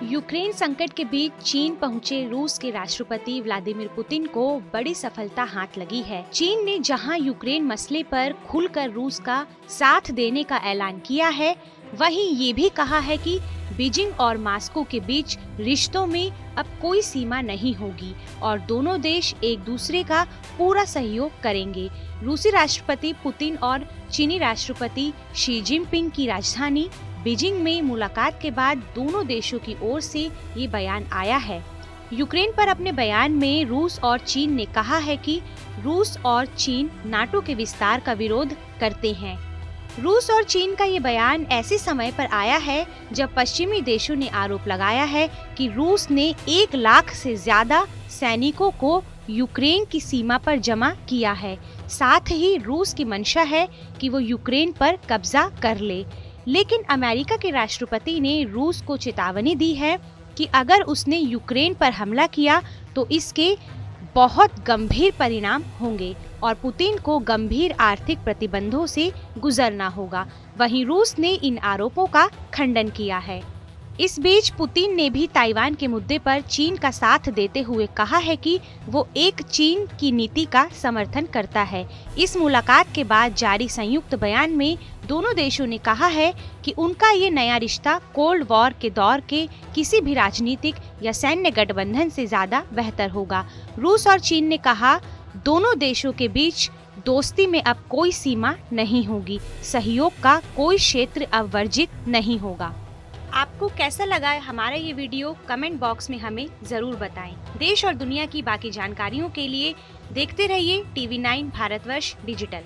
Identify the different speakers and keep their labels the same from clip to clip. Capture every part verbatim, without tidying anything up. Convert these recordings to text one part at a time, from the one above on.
Speaker 1: Ukraine संकट के बीच चीन पहुंचे रूस के राष्ट्रपति व्लादिमीर पुतिन को बड़ी सफलता हाथ लगी है। चीन ने जहां यूक्रेन मसले पर खुलकर रूस का साथ देने का ऐलान किया है, वहीं ये भी कहा है कि बीजिंग और मास्को के बीच रिश्तों में अब कोई सीमा नहीं होगी और दोनों देश एक दूसरे का पूरा सहयोग करेंगे। रूसी राष्ट्रपति पुतिन और चीनी राष्ट्रपति शी जिनपिंग की राजधानी बीजिंग में मुलाकात के बाद दोनों देशों की ओर से ये बयान आया है। यूक्रेन पर अपने बयान में रूस और चीन ने कहा है कि रूस और चीन नाटो के विस्तार का विरोध करते हैं। रूस और चीन का ये बयान ऐसे समय पर आया है जब पश्चिमी देशों ने आरोप लगाया है कि रूस ने एक लाख से ज्यादा सैनिकों को यूक्रेन की सीमा पर जमा किया है। साथ ही रूस की मंशा है कि वो यूक्रेन पर कब्जा कर ले। लेकिन अमेरिका के राष्ट्रपति ने रूस को चेतावनी दी है कि अगर उसने यूक्रेन पर हमला किया तो इसके बहुत गंभीर परिणाम होंगे और पुतिन को गंभीर आर्थिक प्रतिबंधों से गुजरना होगा। वहीं रूस ने इन आरोपों का खंडन किया है। इस बीच पुतिन ने भी ताइवान के मुद्दे पर चीन का साथ देते हुए कहा है कि वो एक चीन की नीति का समर्थन करता है। इस मुलाकात के बाद जारी संयुक्त बयान में दोनों देशों ने कहा है कि उनका ये नया रिश्ता कोल्ड वॉर के दौर के किसी भी राजनीतिक या सैन्य गठबंधन से ज्यादा बेहतर होगा। रूस और चीन ने कहा, दोनों देशों के बीच दोस्ती में अब कोई सीमा नहीं होगी, सहयोग का कोई क्षेत्र अब वर्जित नहीं होगा। आपको कैसा लगा हमारा ये वीडियो कमेंट बॉक्स में हमें जरूर बताएं। देश और दुनिया की बाकी जानकारियों के लिए देखते रहिए टीवी नाइन भारतवर्ष डिजिटल।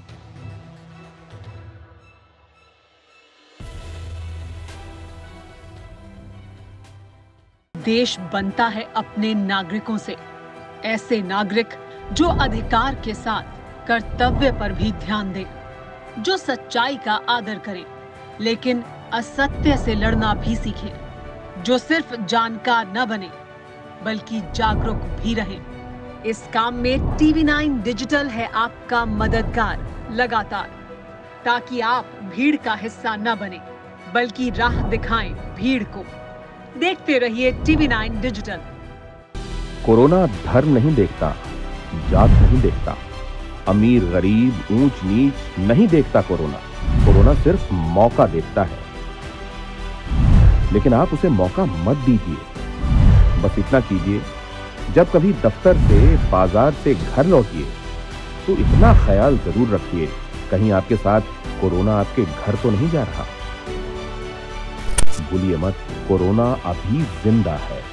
Speaker 2: देश बनता है अपने नागरिकों से, ऐसे नागरिक जो अधिकार के साथ कर्तव्य पर भी ध्यान दें, जो सच्चाई का आदर करें लेकिन असत्य से लड़ना भी सीखें, जो सिर्फ जानकार न बने बल्कि जागरूक भी रहें। इस काम में टीवी नाइन डिजिटल है आपका मददगार लगातार, ताकि आप भीड़ का हिस्सा न बने बल्कि राह दिखाएं भीड़ को। देखते रहिए टीवी नाइन डिजिटल।
Speaker 3: कोरोना धर्म नहीं देखता, जात नहीं देखता, अमीर गरीब ऊंच नीच नहीं देखता। कोरोना कोरोना सिर्फ मौका देखता है, लेकिन आप उसे मौका मत दीजिए। बस इतना कीजिए, जब कभी दफ्तर से बाजार से घर लौटिए तो इतना ख्याल जरूर रखिए कहीं आपके साथ कोरोना आपके घर तो नहीं जा रहा। भूलिए मत, कोरोना अभी जिंदा है।